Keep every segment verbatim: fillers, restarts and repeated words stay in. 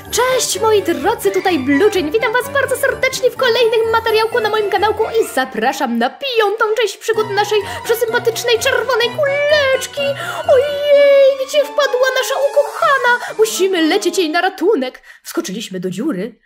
Cześć moi drodzy, tutaj Bluejay. Witam was bardzo serdecznie w kolejnym materiałku na moim kanałku i zapraszam na piątą część przygód naszej przesympatycznej czerwonej kuleczki. Ojej, gdzie wpadła nasza ukochana? Musimy lecieć jej na ratunek. Wskoczyliśmy do dziury.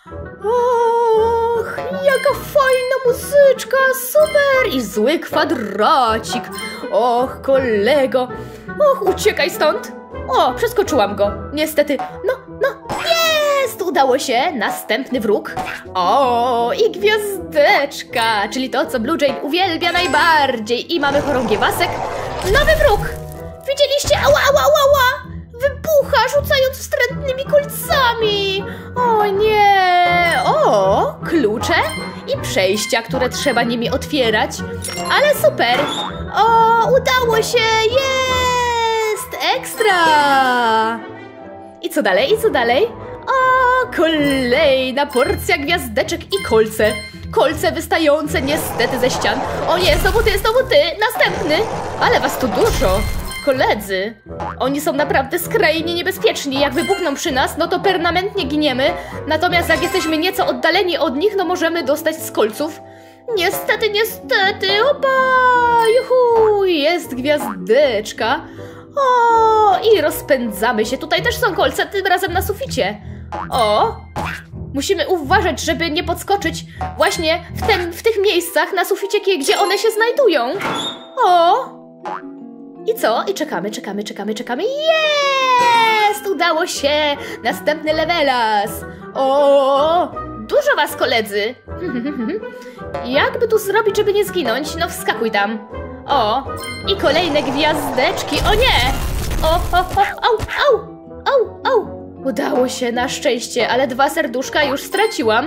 Och, jaka fajna muzyczka, super! I zły kwadracik. Och, kolego. Och, uciekaj stąd. O, przeskoczyłam go. Niestety, no, no, jest! Udało się. Następny wróg. O, i gwiazdeczka, czyli to, co Bluejay uwielbia najbardziej. I mamy chorągiewasek. Nowy wróg. Widzieliście? Ała, ała, ała, ała! Wybucha, rzucając wstrętnymi kolcami. O nie. O, klucze i przejścia, które trzeba nimi otwierać. Ale super. O, udało się. Jest. Ekstra. I co dalej? I co dalej? O, kolejna porcja gwiazdeczek i kolce. Kolce wystające niestety ze ścian. O nie, znowu ty, znowu ty. Następny. Ale was tu dużo. Koledzy, oni są naprawdę skrajnie niebezpieczni. Jak wybuchną przy nas, no to permanentnie giniemy. Natomiast jak jesteśmy nieco oddaleni od nich, no możemy dostać z kolców. Niestety, niestety, opa, juhu, jest gwiazdeczka. O, i rozpędzamy się. Tutaj też są kolce, tym razem na suficie. O, musimy uważać, żeby nie podskoczyć właśnie w, ten, w tych miejscach na suficie, gdzie one się znajdują. O. I co? I czekamy, czekamy, czekamy, czekamy. Jest! Udało się! Następny levelas. O! Dużo was, koledzy! Jakby tu zrobić, żeby nie zginąć? No wskakuj tam. O! I kolejne gwiazdeczki. O nie! O, o, o, au, au, au, au. Udało się, na szczęście, ale dwa serduszka już straciłam.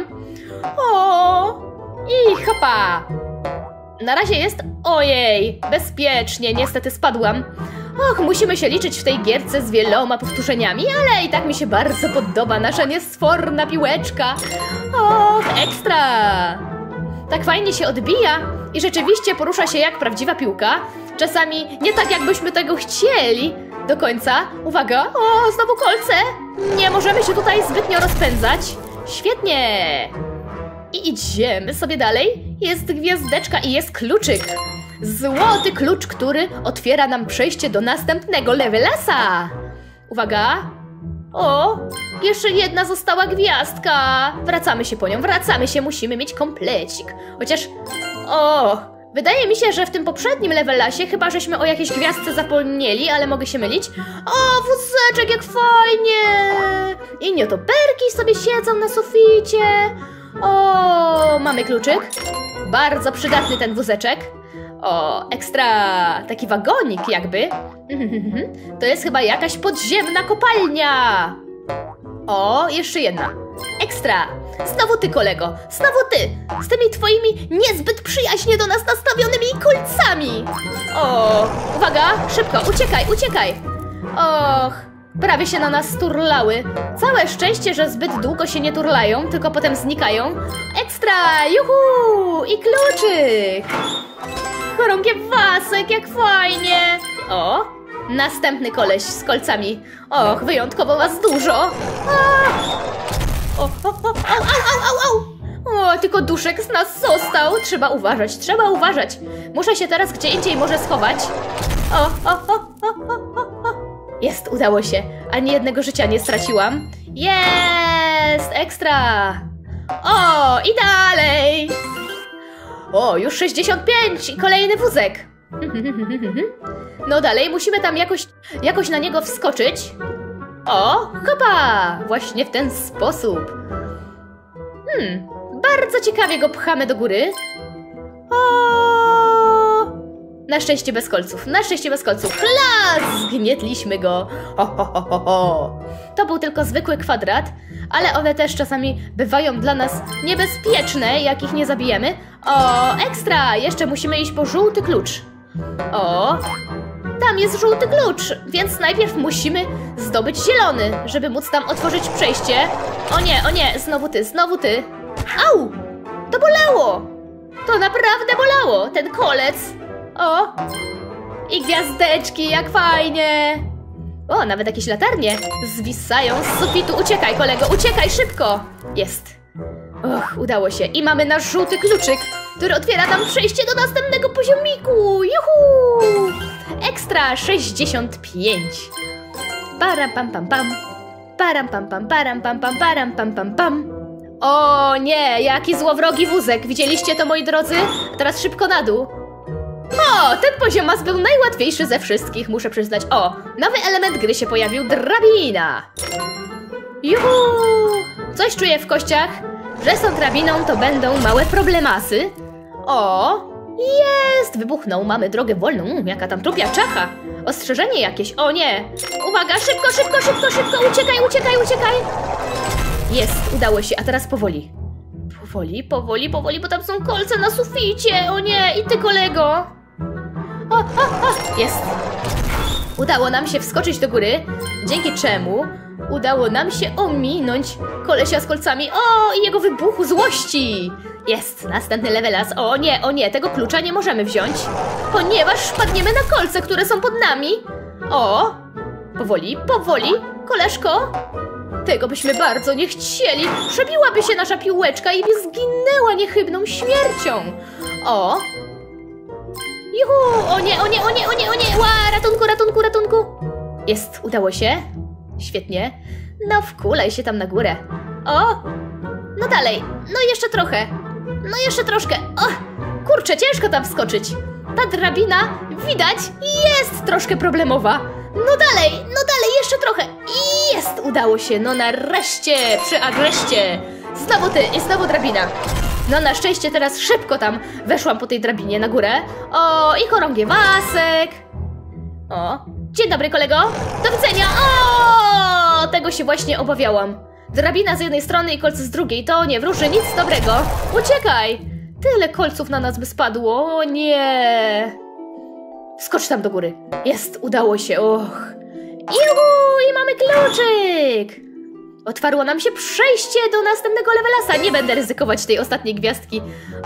O! I hopa! Na razie jest... Ojej, bezpiecznie, niestety spadłam. Och, musimy się liczyć w tej gierce z wieloma powtórzeniami, ale i tak mi się bardzo podoba nasza niesforna piłeczka. Och, ekstra! Tak fajnie się odbija i rzeczywiście porusza się jak prawdziwa piłka. Czasami nie tak, jakbyśmy tego chcieli do końca. Uwaga, o, znowu kolce! Nie możemy się tutaj zbytnio rozpędzać. Świetnie! I idziemy sobie dalej. Jest gwiazdeczka i jest kluczyk. Złoty klucz, który otwiera nam przejście do następnego levelasa. Uwaga. O, jeszcze jedna została gwiazdka. Wracamy się po nią, wracamy się, musimy mieć komplecik. Chociaż, o, wydaje mi się, że w tym poprzednim levelasie chyba żeśmy o jakiejś gwiazdce zapomnieli, ale mogę się mylić. O, wózeczek, jak fajnie. I nietoperki sobie siedzą na suficie. O, mamy kluczyk. Bardzo przydatny ten wózeczek. O, ekstra. Taki wagonik jakby. To jest chyba jakaś podziemna kopalnia. O, jeszcze jedna. Ekstra. Znowu ty, kolego. Znowu ty. Z tymi twoimi niezbyt przyjaźnie do nas nastawionymi kolcami. O, uwaga. Szybko, uciekaj, uciekaj. Och. Prawie się na nas turlały. Całe szczęście, że zbyt długo się nie turlają, tylko potem znikają. Ekstra! Juhu! I kluczyk! Chorągiewasek, jak fajnie! O! Następny koleś z kolcami. Och, wyjątkowo was dużo! A! O, o, o, au, au, au, au! O, tylko duszek z nas został. Trzeba uważać, trzeba uważać. Muszę się teraz gdzie indziej może schować. O, o, o, o, o, o. Jest, udało się. Ani jednego życia nie straciłam. Jest! Ekstra! O, i dalej! O, już sześćdziesiąt pięć i kolejny wózek. No dalej, musimy tam jakoś, jakoś na niego wskoczyć. O, hopa! Właśnie w ten sposób. Hmm, bardzo ciekawie go pchamy do góry. O! Na szczęście bez kolców, na szczęście bez kolców. Klas! Zgnietliśmy go. Ho, ho, ho, ho, ho. To był tylko zwykły kwadrat, ale one też czasami bywają dla nas niebezpieczne, jak ich nie zabijemy. O, ekstra! Jeszcze musimy iść po żółty klucz. O, tam jest żółty klucz, więc najpierw musimy zdobyć zielony, żeby móc tam otworzyć przejście. O nie, o nie, znowu ty, znowu ty. Au! To bolało! To naprawdę bolało, ten kolec. O! I gwiazdeczki, jak fajnie! O, nawet jakieś latarnie zwisają z sufitu. Uciekaj, kolego, uciekaj, szybko! Jest. Och, udało się. I mamy nasz żółty kluczyk, który otwiera nam przejście do następnego poziomiku. Juhu! Ekstra sześćdziesiąt pięć. Param pam pam pam. Param pam pam param pam pam param pam pam pam. O nie, jaki złowrogi wózek. Widzieliście to, moi drodzy? A teraz szybko na dół. O, ten poziomas był najłatwiejszy ze wszystkich, muszę przyznać. O, nowy element gry się pojawił, drabina. Juhu! Coś czuję w kościach, że z tą drabiną to będą małe problemasy. O, jest! Wybuchnął, mamy drogę wolną. Mm, jaka tam trupia czacha. Ostrzeżenie jakieś, o nie. Uwaga, szybko, szybko, szybko, szybko, uciekaj, uciekaj, uciekaj. Jest, udało się, a teraz powoli. Powoli, powoli, powoli, bo tam są kolce na suficie. O nie, i ty, kolego. O, o, o, jest. Udało nam się wskoczyć do góry, dzięki czemu udało nam się ominąć kolesia z kolcami. O, i jego wybuchu złości. Jest, następny levelas. O nie, o nie, tego klucza nie możemy wziąć, ponieważ wpadniemy na kolce, które są pod nami. O, powoli, powoli, koleżko. Tego byśmy bardzo nie chcieli. Przebiłaby się nasza piłeczka i by zginęła niechybną śmiercią. O! Juhu! O nie, o nie, o nie, o nie, o nie! Ła! Ratunku, ratunku, ratunku! Jest, udało się. Świetnie. No wkulaj się tam na górę. O! No dalej. No jeszcze trochę. No jeszcze troszkę. O! Kurczę, ciężko tam wskoczyć. Ta drabina, widać, jest troszkę problemowa. No dalej, no dalej, jeszcze trochę. I jest, udało się, no nareszcie, przy agreście. Znowu ty i znowu drabina. No na szczęście teraz szybko tam weszłam po tej drabinie na górę. O, i chorągiewasek. O, dzień dobry, kolego. Do widzenia. O, tego się właśnie obawiałam. Drabina z jednej strony i kolce z drugiej, to nie wróży nic dobrego. Uciekaj. Tyle kolców na nas by spadło, o nie. Skocz tam do góry. Jest, udało się, och. Juhu, i mamy kluczyk. Otwarło nam się przejście do następnego levelasa. Nie będę ryzykować tej ostatniej gwiazdki.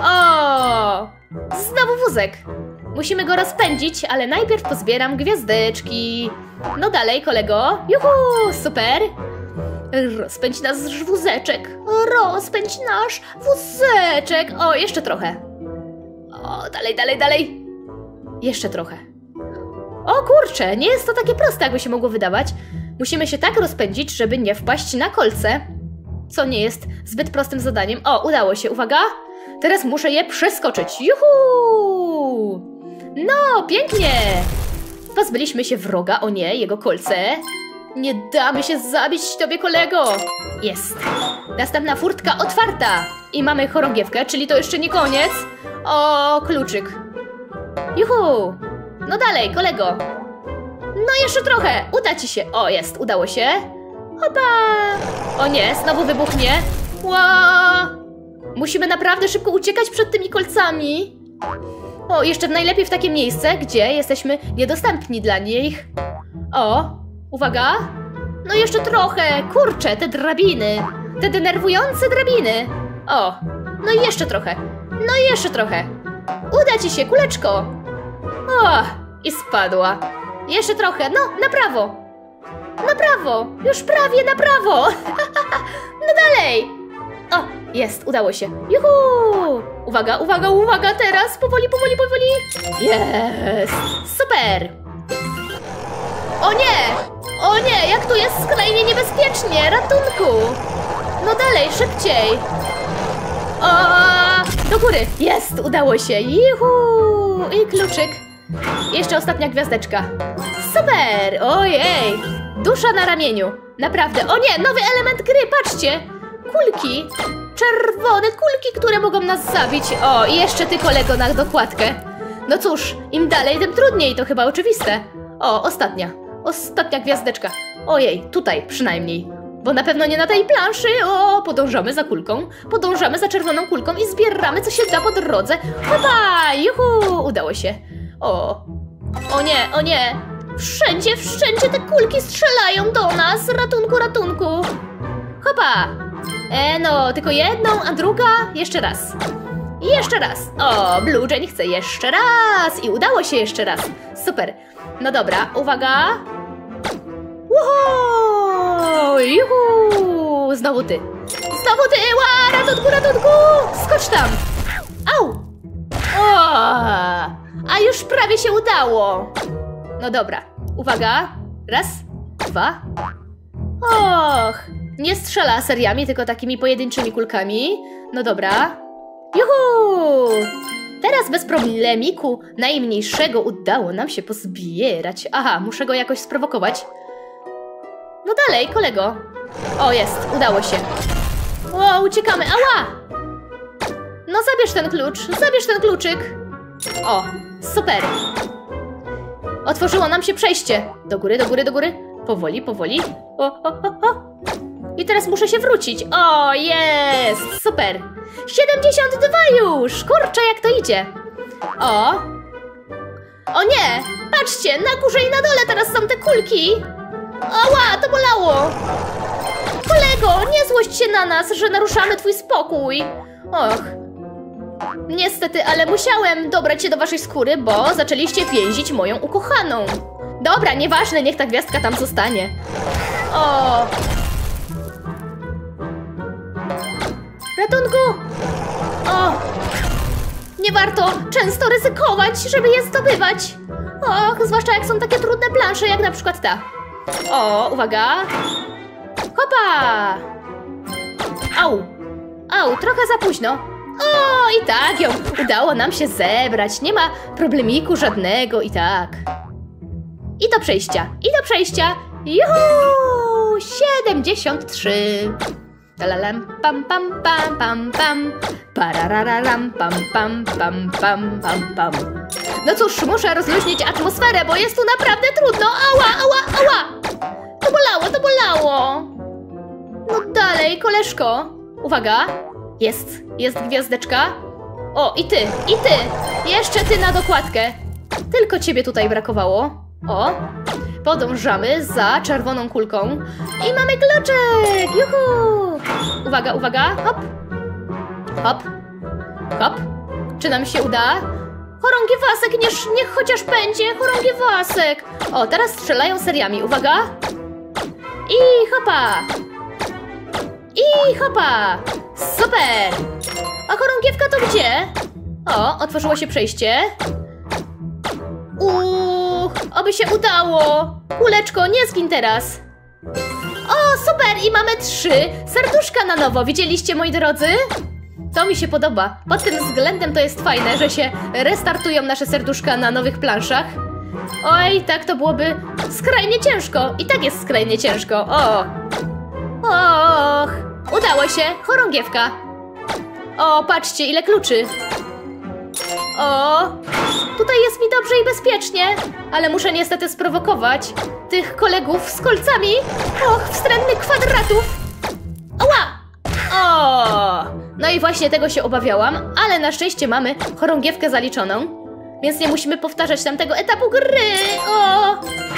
O, znowu wózek. Musimy go rozpędzić, ale najpierw pozbieram gwiazdeczki. No dalej, kolego. Juhu, super. Rozpędź nasz wózeczek. Rozpędź nasz wózeczek. O, jeszcze trochę. O, dalej, dalej, dalej. Jeszcze trochę. O kurczę, nie jest to takie proste, jakby się mogło wydawać. Musimy się tak rozpędzić, żeby nie wpaść na kolce, co nie jest zbyt prostym zadaniem. O, udało się, uwaga. Teraz muszę je przeskoczyć. Juhu! No, pięknie. Pozbyliśmy się wroga, o nie, jego kolce. Nie damy się zabić tobie, kolego. Jest. Następna furtka otwarta. I mamy chorągiewkę, czyli to jeszcze nie koniec. O, kluczyk. Juhu! No dalej, kolego. No jeszcze trochę, uda ci się. O, jest, udało się. Hopa! O nie, znowu wybuchnie. Ła! Musimy naprawdę szybko uciekać przed tymi kolcami. O, jeszcze najlepiej w takie miejsce, gdzie jesteśmy niedostępni dla nich. O, uwaga. No jeszcze trochę, kurczę, te drabiny. Te denerwujące drabiny. O, no i jeszcze trochę. No i jeszcze trochę. Uda ci się, kuleczko. O, i spadła. Jeszcze trochę, no, na prawo. Na prawo, już prawie na prawo. No dalej. O, jest, udało się. Juhu! Uwaga, uwaga, uwaga, teraz. Powoli, powoli, powoli. Jest, super. O nie, o nie, jak tu jest skrajnie niebezpiecznie. Ratunku. No dalej, szybciej. O, do góry. Jest, udało się. Juhu! I kluczyk. Jeszcze ostatnia gwiazdeczka. Super! Ojej! Dusza na ramieniu. Naprawdę. O nie! Nowy element gry! Patrzcie! Kulki. Czerwone kulki, które mogą nas zabić. O, i jeszcze ty, kolego, na dokładkę. No cóż, im dalej, tym trudniej. To chyba oczywiste. O, ostatnia. Ostatnia gwiazdeczka. Ojej, tutaj przynajmniej. Bo na pewno nie na tej planszy. O, podążamy za kulką. Podążamy za czerwoną kulką i zbieramy, co się da po drodze. Hopa! Juhu! Udało się. O, o nie, o nie. Wszędzie, wszędzie te kulki strzelają do nas. Ratunku, ratunku. Hopa. E, no, tylko jedną, a druga jeszcze raz. I jeszcze raz. O, Blue Jane chce jeszcze raz. I udało się jeszcze raz. Super. No dobra, uwaga. Wow! Juhu! Znowu ty. Znowu ty! Ła! Ratunku, ratunku! Skocz tam! Au! O! A już prawie się udało. No dobra. Uwaga. Raz, dwa. Och! Nie strzela seriami, tylko takimi pojedynczymi kulkami. No dobra. Juhu! Teraz bez problemiku najmniejszego udało nam się pozbierać. Aha, muszę go jakoś sprowokować. No dalej, kolego. O, jest, udało się. O, uciekamy, ała! No zabierz ten klucz, zabierz ten kluczyk. O, super. Otworzyło nam się przejście. Do góry, do góry, do góry. Powoli, powoli. O, o, o, o. I teraz muszę się wrócić. O, jest, super. siedemdziesiąt dwa już! Kurczę, jak to idzie. O! O nie! Patrzcie, na górze i na dole teraz są te kulki. Ała, to bolało. Kolego, nie złość się na nas, że naruszamy twój spokój. Och. Niestety, ale musiałem dobrać się do waszej skóry, bo zaczęliście więzić moją ukochaną. Dobra, nieważne, niech ta gwiazdka tam zostanie. O! Ratunku! O! Nie warto często ryzykować, żeby je zdobywać. Och, zwłaszcza jak są takie trudne plansze, jak na przykład ta. O, uwaga! Hopa! Au! Au, trochę za późno. O, i tak ją udało nam się zebrać. Nie ma problemiku żadnego i tak. I do przejścia, i do przejścia. Juhu! siedemdziesiąt trzy. Talalam, pam, pam, pam, pam, pam. Parararam, pam, pam, pam, pam, pam, pam. No cóż, muszę rozluźnić atmosferę, bo jest tu naprawdę trudno. Ała, ała, ała! To bolało, to bolało. No dalej, koleżko. Uwaga. Jest, jest gwiazdeczka. O, i ty, i ty. Jeszcze ty na dokładkę. Tylko ciebie tutaj brakowało. O. Podążamy za czerwoną kulką. I mamy kluczyk! Juhu! Uwaga, uwaga. Hop. Hop. Hop. Czy nam się uda? Chorągiewasek, niech, niech chociaż będzie. Chorągiewasek. O, teraz strzelają seriami. Uwaga. I hopa. I hopa. Super. A chorągiewka to gdzie? O, otworzyło się przejście. Uuu, oby się udało. Kuleczko, nie zgin teraz. O, super! I mamy trzy serduszka na nowo. Widzieliście, moi drodzy? To mi się podoba. Pod tym względem to jest fajne, że się restartują nasze serduszka na nowych planszach. Oj, tak to byłoby skrajnie ciężko. I tak jest skrajnie ciężko. O! Och! Udało się! Chorągiewka. O, patrzcie, ile kluczy. O! Tutaj jest mi dobrze i bezpiecznie. Ale muszę niestety sprowokować tych kolegów z kolcami. Och, wstrętnych kwadratów. Ała! O! No i właśnie tego się obawiałam, ale na szczęście mamy chorągiewkę zaliczoną, więc nie musimy powtarzać tamtego etapu gry. O!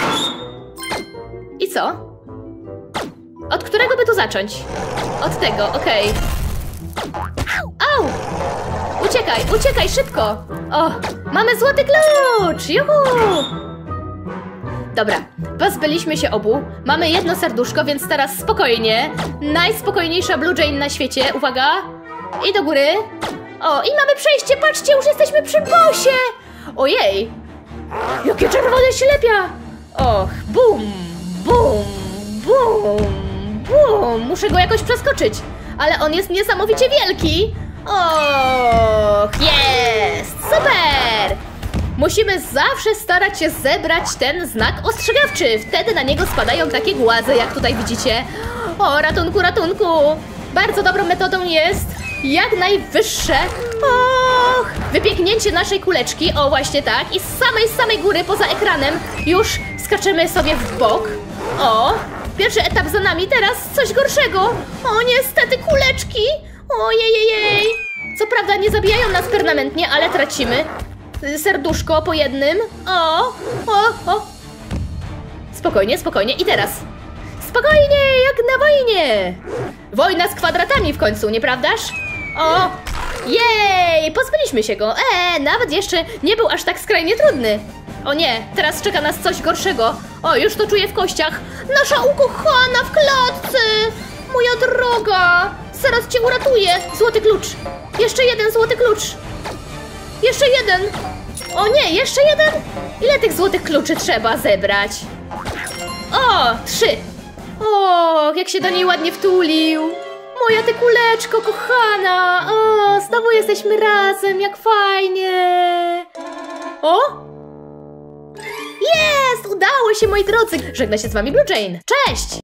I co? Od którego by tu zacząć? Od tego, okej. Au! Uciekaj, uciekaj, szybko! O, mamy złoty klucz! Juhu! Dobra, pozbyliśmy się obu. Mamy jedno serduszko, więc teraz spokojnie. Najspokojniejsza Blue Jane na świecie. Uwaga! I do góry. O, i mamy przejście, patrzcie, już jesteśmy przy bossie! Ojej! Jakie czerwone ślepia! Och, bum, bum, bum, bum. Muszę go jakoś przeskoczyć. Ale on jest niesamowicie wielki. Och, jest! Super! Musimy zawsze starać się zebrać ten znak ostrzegawczy. Wtedy na niego spadają takie głazy, jak tutaj widzicie. O, ratunku, ratunku! Bardzo dobrą metodą jest jak najwyższe. Och, wypieknięcie naszej kuleczki. O, właśnie tak. I z samej, samej góry, poza ekranem, już skaczemy sobie w bok. O, pierwszy etap za nami, teraz coś gorszego. O, niestety kuleczki. Ojejejej. Co prawda nie zabijają nas permanentnie, ale tracimy serduszko po jednym. O, o, o. Spokojnie, spokojnie. I teraz. Spokojnie, jak na wojnie. Wojna z kwadratami w końcu, nieprawdaż? O, jej, pozbyliśmy się go. Eee, nawet jeszcze nie był aż tak skrajnie trudny. O nie, teraz czeka nas coś gorszego. O, już to czuję w kościach. Nasza ukochana w klatce. Moja droga. Zaraz cię uratuję. Złoty klucz. Jeszcze jeden złoty klucz. Jeszcze jeden. O nie, jeszcze jeden? Ile tych złotych kluczy trzeba zebrać? O, trzy. O, jak się do niej ładnie wtulił. Moja ty kuleczko kochana. O, znowu jesteśmy razem, jak fajnie. O! Jest! Udało się, moi drodzy! Żegna się z wami Blue Jane. Cześć!